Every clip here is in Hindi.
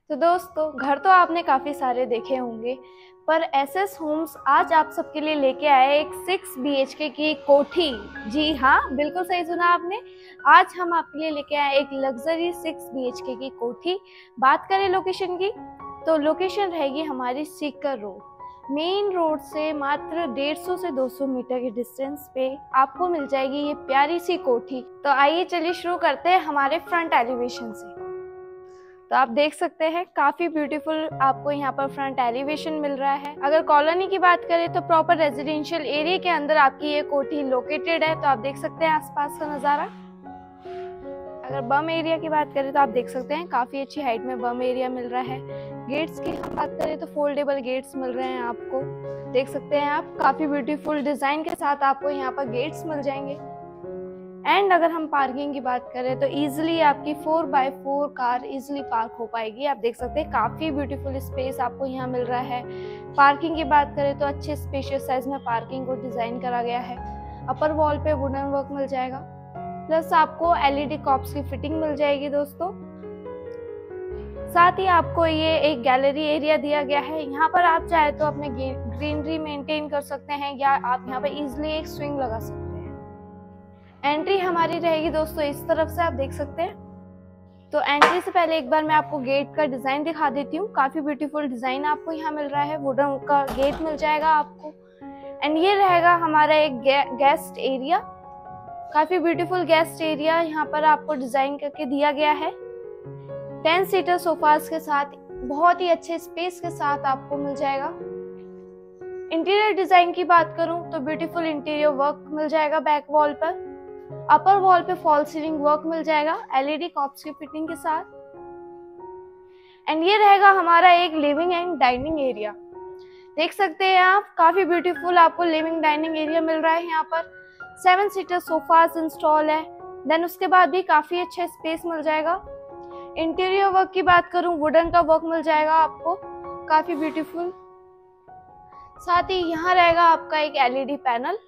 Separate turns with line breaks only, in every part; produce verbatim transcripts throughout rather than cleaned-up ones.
तो दोस्तों, घर तो आपने काफ़ी सारे देखे होंगे, पर एसएस होम्स आज आप सबके लिए लेके आए एक सिक्स बीएचके की कोठी। जी हाँ, बिल्कुल सही सुना आपने। आज हम आपके लिए लेके आए एक लग्जरी सिक्स बीएचके की कोठी। बात करें लोकेशन की, तो लोकेशन रहेगी हमारी सीकर रोड। मेन रोड से मात्र डेढ़ सौ से दो सौ मीटर के डिस्टेंस पे आपको मिल जाएगी ये प्यारी सी कोठी। तो आइए चलिए शुरू करते हैं हमारे फ्रंट एलिवेशन से। तो आप देख सकते हैं काफी ब्यूटीफुल आपको यहाँ पर फ्रंट एलिवेशन मिल रहा है। अगर कॉलोनी की बात करें तो प्रॉपर रेजिडेंशियल एरिया के अंदर आपकी ये कोठी लोकेटेड है। तो आप देख सकते हैं आसपास का नजारा। अगर बम एरिया की बात करें तो आप देख सकते हैं काफी अच्छी हाइट में बम एरिया मिल रहा है। गेट्स की हम बात करें तो फोल्डेबल गेट्स मिल रहे हैं आपको, देख सकते हैं आप। काफी ब्यूटीफुल डिजाइन के साथ आपको यहाँ पर गेट्स मिल जाएंगे। एंड अगर हम पार्किंग की बात करें तो इजीली आपकी four by four car easily park हो पाएगी। आप देख सकते हैं काफी ब्यूटीफुल स्पेस आपको यहाँ मिल रहा है। पार्किंग की बात करें तो अच्छे स्पेशियस साइज में पार्किंग को डिजाइन करा गया है। अपर वॉल पे वुडन वर्क मिल जाएगा, प्लस आपको एलईडी कॉप्स की फिटिंग मिल जाएगी दोस्तों। साथ ही आपको ये एक गैलरी एरिया दिया गया है। यहाँ पर आप चाहे तो अपने ग्रीनरी मेंटेन कर सकते हैं या आप यहाँ पर इजिली एक स्विंग लगा सकते हैं। एंट्री हमारी रहेगी दोस्तों इस तरफ से, आप देख सकते हैं। तो एंट्री से पहले एक बार मैं आपको गेट का डिजाइन दिखा देती हूँ। काफी ब्यूटीफुल डिजाइन आपको यहाँ मिल रहा है। वुडन का गेट मिल जाएगा आपको। एंड ये रहेगा हमारा एक गे, गेस्ट एरिया। काफी ब्यूटीफुल गेस्ट एरिया यहाँ पर आपको डिजाइन करके दिया गया है। टेन सीटर सोफास के साथ बहुत ही अच्छे स्पेस के साथ आपको मिल जाएगा। इंटीरियर डिजाइन की बात करूं तो ब्यूटीफुल इंटीरियर वर्क मिल जाएगा बैक वॉल पर। अपर वॉल पे फॉल सीलिंग वर्क मिल जाएगा एलईडी कॉप्स की फिटिंग के साथ। एंड ये रहेगा हमारा एक लिविंग एंड डाइनिंग एरिया। देख सकते हैं आप, काफी ब्यूटीफुल आपको लिविंग डाइनिंग एरिया मिल रहा है। यहाँ पर सेवन सीटर सोफास इंस्टॉल है। देन उसके बाद भी काफी अच्छा स्पेस मिल जाएगा। इंटीरियर वर्क की बात करूं, वुडन का वर्क मिल जाएगा आपको, काफी ब्यूटीफुल। साथ ही यहाँ रहेगा आपका एक एलईडी पैनल।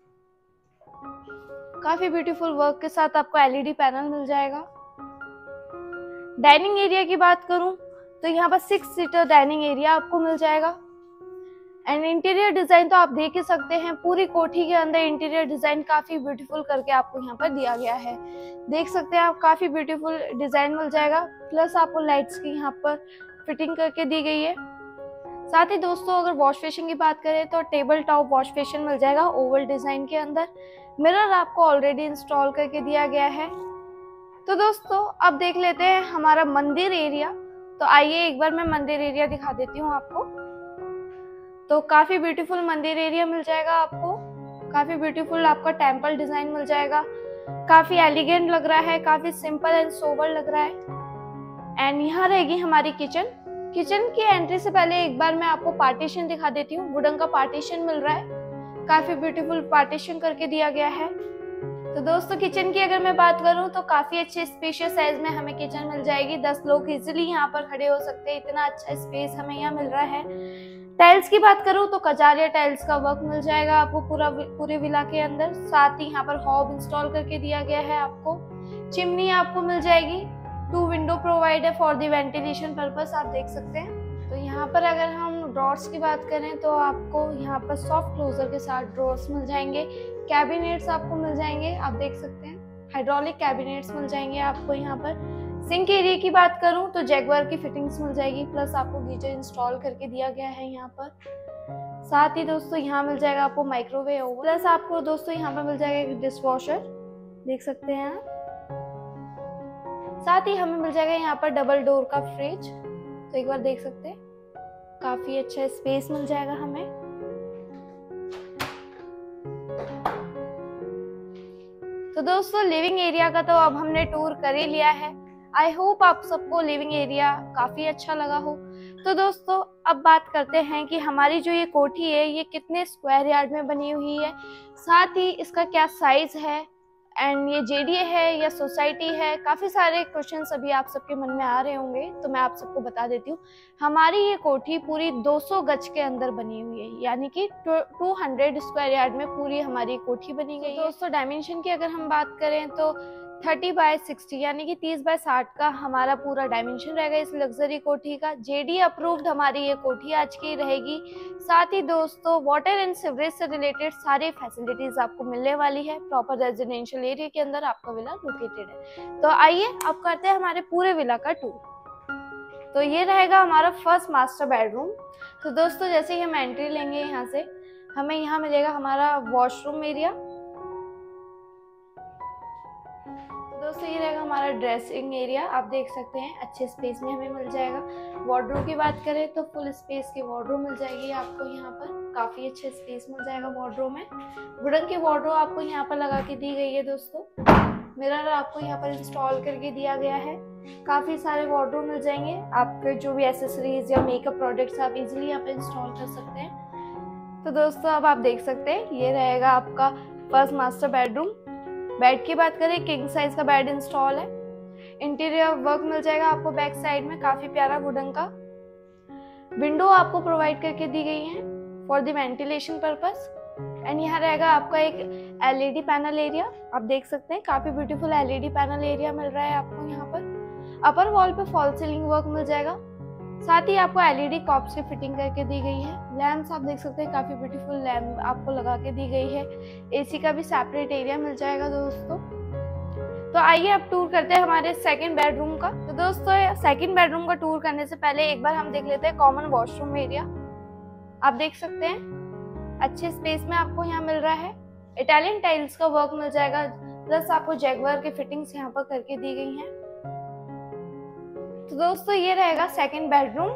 काफी ब्यूटीफुल वर्क के साथ आपको एलईडी पैनल मिल जाएगा। डाइनिंग एरिया की बात करूं तो यहाँ पर सिक्स सीटर डाइनिंग एरिया आपको मिल जाएगा। एंड इंटीरियर डिजाइन तो आप देख ही सकते हैं, पूरी कोठी के अंदर इंटीरियर डिजाइन काफी ब्यूटीफुल करके आपको यहाँ पर दिया गया है। देख सकते हैं आप, काफी ब्यूटीफुल डिजाइन मिल जाएगा। प्लस आपको लाइट्स की यहाँ पर फिटिंग करके दी गई है। साथ ही दोस्तों, अगर वॉश बेसिन की बात करें तो टेबल टॉप वॉश बेसिन मिल जाएगा ओवल डिजाइन के अंदर। मिरर आपको ऑलरेडी इंस्टॉल करके दिया गया है। तो दोस्तों, अब देख लेते हैं हमारा मंदिर एरिया। तो आइए एक बार मैं मंदिर एरिया दिखा देती हूँ आपको। तो काफी ब्यूटीफुल मंदिर एरिया मिल जाएगा आपको। काफी ब्यूटीफुल आपका टेम्पल डिजाइन मिल जाएगा। काफी एलिगेंट लग रहा है, काफी सिंपल एंड सोबर लग रहा है। एंड यहाँ रहेगी हमारी किचन। किचन की एंट्री से पहले एक बार मैं आपको पार्टीशन दिखा देती हूँ। वुडन का पार्टीशन मिल रहा है, काफी ब्यूटीफुल पार्टीशन करके दिया गया है। तो दोस्तों, किचन की अगर मैं बात करूं तो काफी अच्छे स्पेशियस साइज में हमें किचन मिल जाएगी। दस लोग इजीली यहाँ पर खड़े हो सकते हैं, इतना अच्छा स्पेस हमें यहाँ मिल रहा है। टाइल्स की बात करूं तो कजारिया टाइल्स का वर्क मिल जाएगा आपको पूरा पूरे विला के अंदर। साथ ही यहाँ पर हॉब इंस्टॉल करके दिया गया है आपको। चिमनी आपको मिल जाएगी। टू विंडो प्रोवाइड है फॉर द वेंटिलेशन पर्पस, आप देख सकते हैं। तो यहाँ पर अगर हम ड्रॉर्स की बात करें तो आपको यहाँ पर सॉफ्ट क्लोजर के साथ ड्रॉर्स मिल जाएंगे। कैबिनेट्स आपको मिल जाएंगे, आप देख सकते हैं। हाइड्रोलिक कैबिनेट्स मिल जाएंगे आपको यहाँ पर। सिंक एरिया की बात करूं तो जैगवार की फिटिंग्स मिल जाएगी। प्लस आपको गीजर इंस्टॉल करके दिया गया है यहाँ पर। साथ ही दोस्तों, यहाँ मिल जाएगा आपको माइक्रोवेव ओवन। प्लस आपको दोस्तों यहाँ पर मिल जाएगा एक डिश वॉशर, देख सकते हैं आप। साथ ही हमें मिल जाएगा यहाँ पर डबल डोर का फ्रिज। तो एक बार देख सकते हैं, काफी अच्छा स्पेस मिल जाएगा हमें। तो दोस्तों, लिविंग एरिया का तो अब हमने टूर कर ही लिया है। आई होप आप सबको लिविंग एरिया काफी अच्छा लगा हो। तो दोस्तों, अब बात करते हैं कि हमारी जो ये कोठी है ये कितने स्क्वायर यार्ड में बनी हुई है, साथ ही इसका क्या साइज है, एंड ये जेडीए है या सोसाइटी है। काफी सारे क्वेश्चंस अभी आप सबके मन में आ रहे होंगे, तो मैं आप सबको बता देती हूँ। हमारी ये कोठी पूरी दो सौ गज के अंदर बनी हुई है, यानी कि दो सौ स्क्वायर यार्ड में पूरी हमारी कोठी बनी गई है। दोस्तों, डायमेंशन की अगर हम बात करें तो थर्टी बाय सिक्सटी यानी कि तीस बाय साठ का हमारा पूरा डायमेंशन रहेगा इस लग्जरी कोठी का। जेडी अप्रूव्ड हमारी ये कोठी आज की रहेगी। साथ ही दोस्तों वाटर एंड सीवरेज से रिलेटेड सारी फैसिलिटीज आपको मिलने वाली है। प्रॉपर रेजिडेंशियल एरिया के अंदर आपका विला लोकेटेड है। तो आइए अब करते हैं हमारे पूरे विला का टूर। तो ये रहेगा हमारा फर्स्ट मास्टर बेडरूम। तो दोस्तों जैसे ही हम एंट्री लेंगे यहाँ से, हमें यहाँ मिलेगा हमारा वॉशरूम एरिया। दोस्तों ये रहेगा हमारा ड्रेसिंग एरिया। आप देख सकते हैं अच्छे स्पेस में हमें मिल जाएगा। वार्डरोब की बात करें तो फुल स्पेस की वार्डरोब मिल जाएगी आपको यहाँ पर। काफी अच्छे स्पेस मिल जाएगा वार्डरोब में। वुडन की वार्डरोब आपको यहाँ पर लगा के दी गई है दोस्तों। मिरर आपको यहाँ पर इंस्टॉल करके दिया गया है। काफी सारे वार्डरोब मिल जाएंगे। आपके जो भी एसेसरीज या मेकअप प्रोडक्ट्स आप इजिली यहाँ पर इंस्टॉल कर सकते हैं। तो दोस्तों अब आप देख सकते हैं ये रहेगा आपका फर्स्ट मास्टर बेडरूम। बेड की बात करें, किंग साइज का बेड इंस्टॉल है। इंटीरियर वर्क मिल जाएगा आपको बैक साइड में, काफी प्यारा वुडन का। विंडो आपको प्रोवाइड करके दी गई है for the ventilation purpose. And यहाँ रहेगा आपका एक एलईडी पैनल एरिया। आप देख सकते हैं काफी ब्यूटीफुल एलईडी पैनल एरिया मिल रहा है आपको यहाँ पर। अपर वॉल पे फॉल सीलिंग वर्क मिल जाएगा। साथ ही आपको एलईडी कॉप्स की फिटिंग करके दी गई है। लैंप्स आप देख सकते हैं काफी ब्यूटीफुल लैंप आपको लगा के दी गई है। एसी का भी सेपरेट एरिया मिल जाएगा दोस्तों। तो आइए अब टूर करते हैं हमारे सेकंड बेडरूम का। तो दोस्तों सेकंड बेडरूम का टूर करने से पहले एक बार हम देख लेते हैं कॉमन वॉशरूम एरिया। आप देख सकते हैं अच्छे स्पेस में आपको यहाँ मिल रहा है। इटालियन टाइल्स का वर्क मिल जाएगा, प्लस आपको जैगवार की फिटिंग्स यहाँ पर करके दी गई हैं। तो दोस्तों ये रहेगा सेकंड बेडरूम।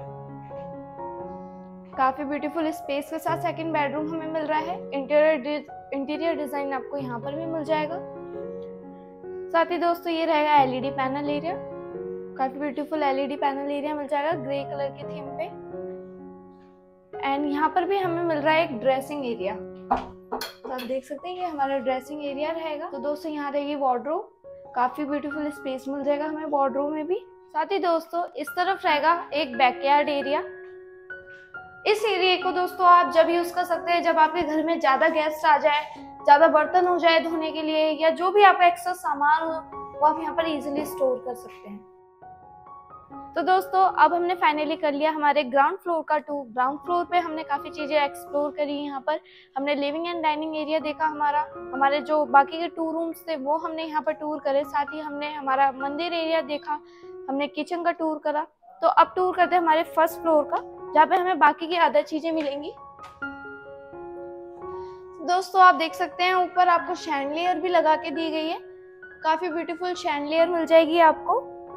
काफी ब्यूटीफुल स्पेस के साथ सेकंड बेडरूम हमें मिल रहा है। इंटीरियर इंटीरियर डिजाइन आपको यहाँ पर भी मिल जाएगा। साथ ही दोस्तों ये रहेगा एलईडी पैनल एरिया। काफी ब्यूटीफुल एलईडी पैनल एरिया मिल जाएगा ग्रे कलर की थीम पे। एंड यहाँ पर भी हमें मिल रहा है एक ड्रेसिंग एरिया। तो आप देख सकते हैं ये हमारा ड्रेसिंग एरिया रहेगा। तो दोस्तों यहाँ रहेगी वार्डरोब। काफी ब्यूटीफुल स्पेस मिल जाएगा हमें वार्डरोब में भी। साथ ही दोस्तों इस तरफ रहेगा एक बैकयार्ड एरिया। इस एरिया को दोस्तों आप जब यूज कर सकते हैं जब आपके घर में ज्यादा गेस्ट आ जाए, ज्यादा बर्तन हो जाए धोने के लिए, या जो भी आपका एक्स्ट्रा सामान हो वो आप यहाँ पर इजीली स्टोर कर सकते हैं। तो दोस्तों अब हमने फाइनली कर लिया हमारे ग्राउंड फ्लोर का टूर। ग्राउंड फ्लोर पे हमने काफी चीजें एक्सप्लोर करी। यहाँ पर हमने लिविंग एंड डाइनिंग एरिया देखा, हमारा हमारे जो बाकी के टू रूम्स थे वो हमने यहाँ पर टूर करे। साथ ही हमने हमारा मंदिर एरिया देखा, हमने किचन का टूर करा। तो अब टूर करते हैं हमारे फर्स्ट फ्लोर का, जहाँ पे हमें बाकी की अदर चीजें मिलेंगी। दोस्तों आप देख सकते हैं ऊपर आपको शैंडलियर भी लगा के दी गई है। काफी ब्यूटीफुल शैंडलियर मिल जाएगी आपको।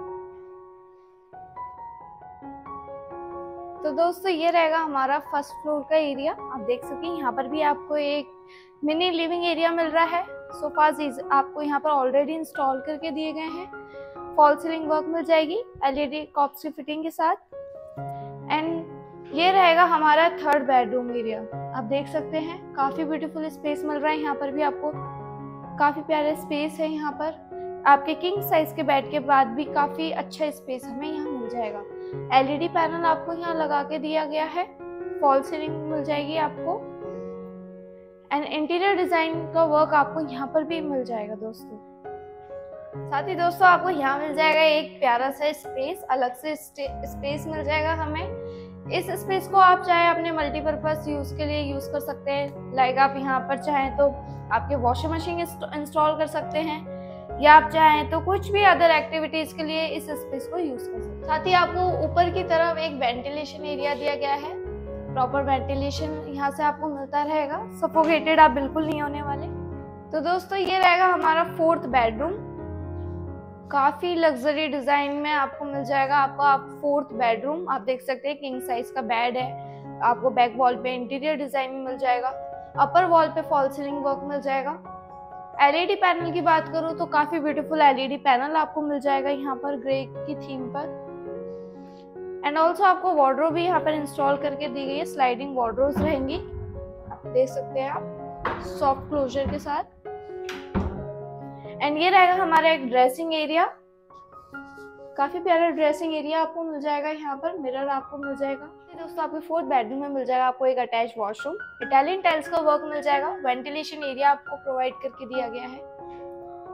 तो दोस्तों ये रहेगा हमारा फर्स्ट फ्लोर का एरिया। आप देख सकते हैं यहाँ पर भी आपको एक मिनी लिविंग एरिया मिल रहा है। सोफाज आपको यहाँ पर ऑलरेडी इंस्टॉल करके दिए गए हैं। फॉल सीलिंग वर्क मिल जाएगी एलईडी कॉप्स की फिटिंग के साथ। एंड ये रहेगा हमारा थर्ड बेडरूम एरिया। आप देख सकते हैं काफी ब्यूटीफुल स्पेस मिल रहा है। यहाँ पर भी आपको काफी प्यारा स्पेस है। यहाँ पर आपके किंग साइज के बेड के बाद भी काफी अच्छा स्पेस हमें यहाँ मिल जाएगा। एलईडी पैनल आपको यहाँ लगा के दिया गया है। फॉल सीलिंग मिल जाएगी आपको। एंड इंटीरियर डिजाइन का वर्क आपको यहाँ पर भी मिल जाएगा दोस्तों। साथ ही दोस्तों आपको यहाँ मिल जाएगा एक प्यारा सा स्पेस, अलग से स्पेस मिल जाएगा हमें। इस स्पेस को आप चाहे अपने मल्टीपर्पज यूज के लिए यूज कर सकते हैं। लाइक आप यहाँ पर चाहें तो आपके वॉशिंग मशीन इंस्टॉल कर सकते हैं, या आप चाहें तो कुछ भी अदर एक्टिविटीज के लिए इस स्पेस को यूज कर सकते हैं। साथ ही आपको ऊपर की तरफ एक वेंटिलेशन एरिया दिया गया है। प्रॉपर वेंटिलेशन यहाँ से आपको मिलता रहेगा। सफोकेटेड आप बिल्कुल नहीं होने वाले। तो दोस्तों ये रहेगा हमारा फोर्थ बेडरूम। काफी लग्जरी डिजाइन में आपको मिल जाएगा। आपको आप फोर्थ बेडरूम आप देख सकते हैं किंग साइज का बेड है। आपको बैक वॉल पे इंटीरियर डिजाइन में मिल जाएगा। अपर वॉल पे फॉल सीलिंग वर्क मिल जाएगा। एलईडी पैनल की बात करूं तो काफी ब्यूटीफुल एलईडी पैनल आपको मिल जाएगा यहाँ पर ग्रे की थीम पर। एंड ऑल्सो आपको वार्डरोब भी यहाँ पर इंस्टॉल करके दी गई है। स्लाइडिंग वार्डरोब्स रहेंगी, आप देख सकते हैं आप सॉफ्ट क्लोजर के साथ। एंड ये रहेगा हमारा एक ड्रेसिंग एरिया। काफी प्यारा ड्रेसिंग एरिया आपको मिल जाएगा। यहाँ पर मिरर आपको मिल जाएगा। दोस्तों आपके फोर्थ बेडरूम में मिल जाएगा आपको एक अटैच वॉशरूम। इटालियन टाइल्स का वर्क मिल जाएगा। वेंटिलेशन एरिया आपको प्रोवाइड करके दिया गया है।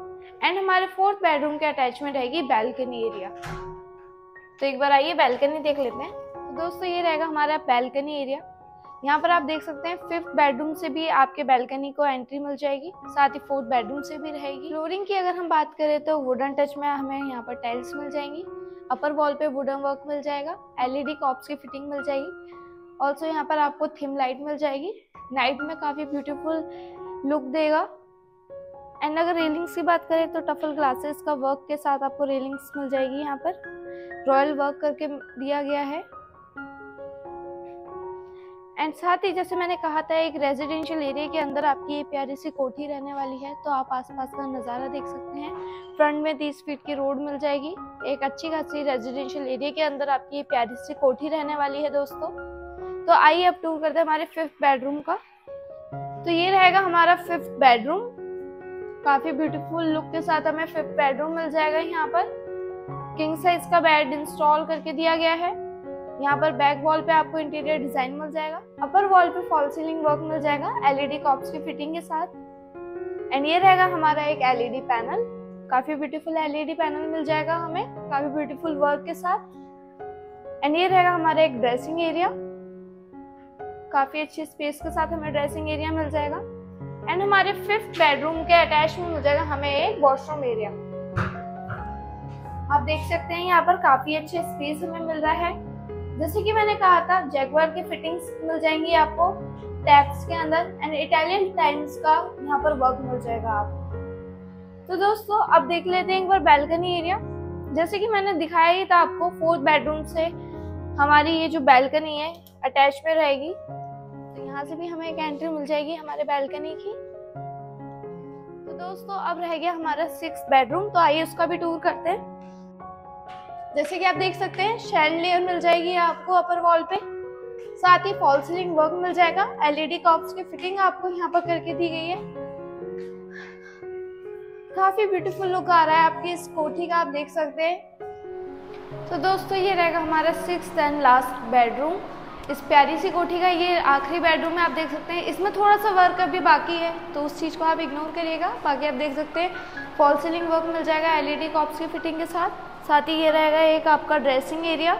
एंड हमारे फोर्थ बेडरूम के अटैचमेंट रहेगी बैल्कनी एरिया। तो एक बार आइए बैल्कनी देख लेते हैं। तो दोस्तों ये रहेगा हमारा बैल्कनी एरिया। यहाँ पर आप देख सकते हैं फिफ्थ बेडरूम से भी आपके बैल्कनी को एंट्री मिल जाएगी, साथ ही फोर्थ बेडरूम से भी रहेगी। फ्लोरिंग की अगर हम बात करें तो वुडन टच में हमें यहाँ पर टाइल्स मिल जाएंगी, अपर वॉल पे वुडन वर्क मिल जाएगा, एलईडी कॉप्स की फिटिंग मिल जाएगी। ऑल्सो यहाँ पर आपको थिम लाइट मिल जाएगी, नाइट में काफी ब्यूटीफुल लुक देगा। एंड अगर रेलिंग्स की बात करें तो टफल ग्लासेस का वर्क के साथ आपको रेलिंग्स मिल जाएगी। यहाँ पर रॉयल वर्क करके दिया गया है। एंड साथ ही जैसे मैंने कहा था एक रेजिडेंशियल एरिया के अंदर आपकी ये प्यारी सी कोठी रहने वाली है, तो आप आसपास का नज़ारा देख सकते हैं। फ्रंट में तीस फीट की रोड मिल जाएगी। एक अच्छी खासी रेजिडेंशियल एरिया के अंदर आपकी ये प्यारी सी कोठी रहने वाली है दोस्तों। तो आइए अब टूर करते हैं हमारे फिफ्थ बेडरूम का। तो ये रहेगा हमारा फिफ्थ बेडरूम। काफी ब्यूटीफुल लुक के साथ हमें फिफ्थ बेडरूम मिल जाएगा। यहाँ पर किंग साइज का बेड इंस्टॉल करके दिया गया है। यहाँ पर बैक वॉल पे आपको इंटीरियर डिजाइन मिल जाएगा, अपर वॉल पे फॉल सीलिंग वर्क मिल जाएगा एलईडी कॉप्स की फिटिंग के साथ। एंड ये रहेगा हमारा एक एलईडी पैनल, काफी ब्यूटीफुल एलईडी पैनल मिल जाएगा हमें, काफी ब्यूटीफुल वर्क के साथ। एंड ये रहेगा हमारा एक ड्रेसिंग एरिया, काफी अच्छी स्पेस के साथ हमें ड्रेसिंग एरिया मिल जाएगा। एंड हमारे फिफ्थ बेडरूम के अटैच में मिल जाएगा हमें एक वॉशरूम एरिया। आप देख सकते हैं यहाँ पर काफी अच्छे स्पेस हमें मिल रहा है। जैसे कि मैंने कहा था जैगवार की फिटिंग्स मिल जाएंगी आपको टैप्स के अंदर, एंड इटालियन टाइल्स का यहाँ पर वर्क मिल जाएगा आपको। तो दोस्तों अब देख लेते हैं एक बार बैल्कनी एरिया। जैसे कि मैंने दिखाया ही था आपको, फोर्थ बेडरूम से हमारी ये जो बैल्कनी है अटैच में रहेगी। तो यहाँ से भी हमें एक एंट्री मिल जाएगी हमारे बैल्कनी की। तो दोस्तों अब रह गया हमारा सिक्स्थ बेडरूम, तो आइए उसका भी टूर करते हैं। जैसे कि आप देख सकते हैं शैंडलियर मिल जाएगी आपको अपर वॉल पे, साथ ही फॉल सीलिंग वर्क मिल जाएगा, एलईडी कॉप्स की फिटिंग आपको यहाँ पर करके दी गई है। काफी ब्यूटीफुल लुक आ रहा है आपकी इस कोठी का, आप देख सकते हैं। तो दोस्तों ये रहेगा हमारा सिक्स्थ एंड लास्ट बेडरूम। इस प्यारी सी कोठी का ये आखिरी बेडरूम है, आप देख सकते हैं। इसमें थोड़ा सा वर्क अभी बाकी है, तो उस चीज को आप इग्नोर करिएगा। बाकी आप देख सकते हैं फॉल सीलिंग वर्क मिल जाएगा एलईडी कॉप्स की फिटिंग के साथ। साथ ही ये रहेगा एक आपका ड्रेसिंग एरिया।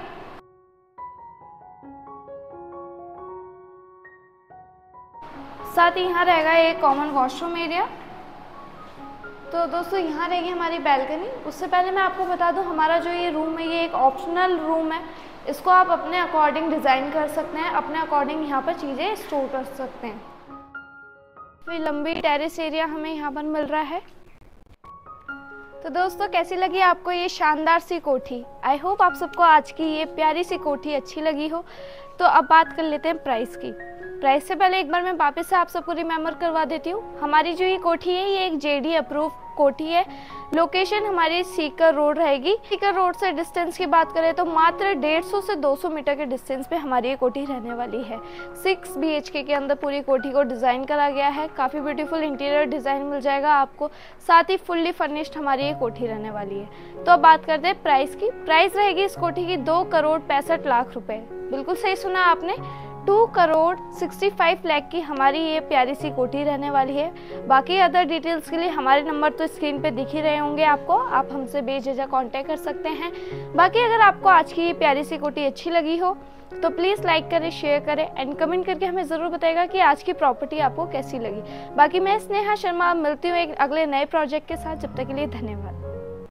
साथ ही यहाँ रहेगा एक कॉमन वॉशरूम एरिया। तो दोस्तों यहाँ रहेगी हमारी बैल्कनी। उससे पहले मैं आपको बता दूं हमारा जो ये रूम है ये एक ऑप्शनल रूम है, इसको आप अपने अकॉर्डिंग डिज़ाइन कर सकते हैं, अपने अकॉर्डिंग यहाँ पर चीज़ें स्टोर कर सकते हैं। तो लंबी टेरेस एरिया हमें यहाँ पर मिल रहा है। तो दोस्तों कैसी लगी आपको ये शानदार सी कोठी? आई होप आप सबको आज की ये प्यारी सी कोठी अच्छी लगी हो। तो अब बात कर लेते हैं प्राइस की। प्राइस से पहले एक बार मैं वापस से आप सबको रिमेम्बर करवा देती हूँ। हमारी जो ये कोठी है ये एक जेडी अप्रूव कोठी है। लोकेशन हमारी सीकर रोड रहेगी। सीकर रोड से डिस्टेंस की बात करें तो मात्र डेढ़ सौ से दो सौ मीटर के डिस्टेंस पे हमारी ये कोठी रहने वाली है। सिक्स बी एच के के अंदर पूरी कोठी को डिज़ाइन करा गया है। काफ़ी ब्यूटीफुल इंटीरियर डिज़ाइन मिल जाएगा आपको, साथ ही फुल्ली फर्निश्ड हमारी ये कोठी रहने वाली है। तो अब बात करते हैं प्राइस की। प्राइस रहेगी इस कोठी की दो करोड़ पैंसठ लाख रुपए। बिल्कुल सही सुना आपने, two crore sixty five lakh की हमारी ये प्यारी सी कोठी रहने वाली है। बाकी अदर डिटेल्स के लिए हमारे नंबर तो स्क्रीन पे दिख ही रहे होंगे आपको, आप हमसे बेझिझक कांटेक्ट कर सकते हैं। बाकी अगर आपको आज की ये प्यारी सी कोठी अच्छी लगी हो तो प्लीज़ लाइक करें, शेयर करें एंड कमेंट करके हमें ज़रूर बताइएगा कि आज की प्रॉपर्टी आपको कैसी लगी। बाकी मैं स्नेहा शर्मा मिलती हूँ एक अगले नए प्रोजेक्ट के साथ। जब तक के लिए धन्यवाद।